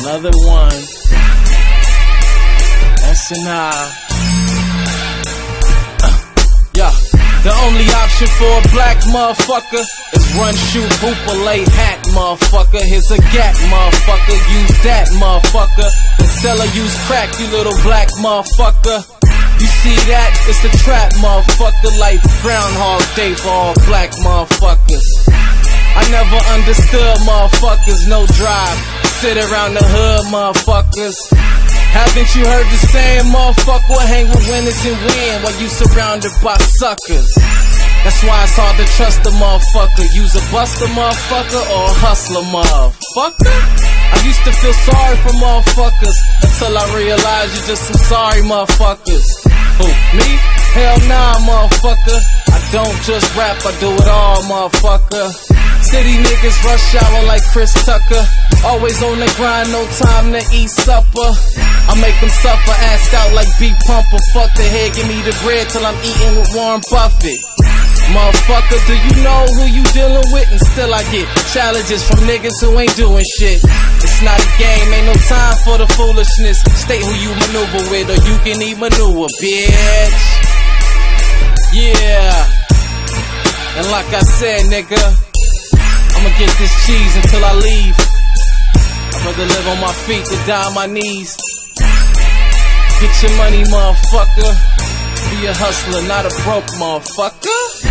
Another one. S&I. Yeah. The only option for a black motherfucker is run, shoot, hoop, or lay hat, motherfucker. Here's a gat, motherfucker. Use that, motherfucker. And sell or use crack, you little black motherfucker. You see that? It's a trap, motherfucker. Like Groundhog Day for all black motherfuckers. I never understood motherfuckers, no drive. Sit around the hood, motherfuckers. Haven't you heard the saying, motherfucker, hang with winners and win while you surrounded by suckers? That's why it's hard to trust a motherfucker. Use a buster motherfucker or a hustler motherfucker. I used to feel sorry for motherfuckers until I realized you're just some sorry motherfuckers. Who, me? Hell nah, motherfucker. I don't just rap, I do it all, motherfucker. City niggas rush hour like Chris Tucker. Always on the grind, no time to eat supper. I make them suffer, assed out like beat pumper. Fuck the head, give me the bread till I'm eating with Warren Buffett. Motherfucker, do you know who you dealing with? And still I get challenges from niggas who ain't doing shit. It's not a game, ain't no time for the foolishness. State who you maneuver with or you can eat manure, bitch. Yeah. And like I said, nigga, I'ma get this cheese until I leave. I'd rather live on my feet than die on my knees. Get your money, motherfucker. Be a hustler, not a broke motherfucker.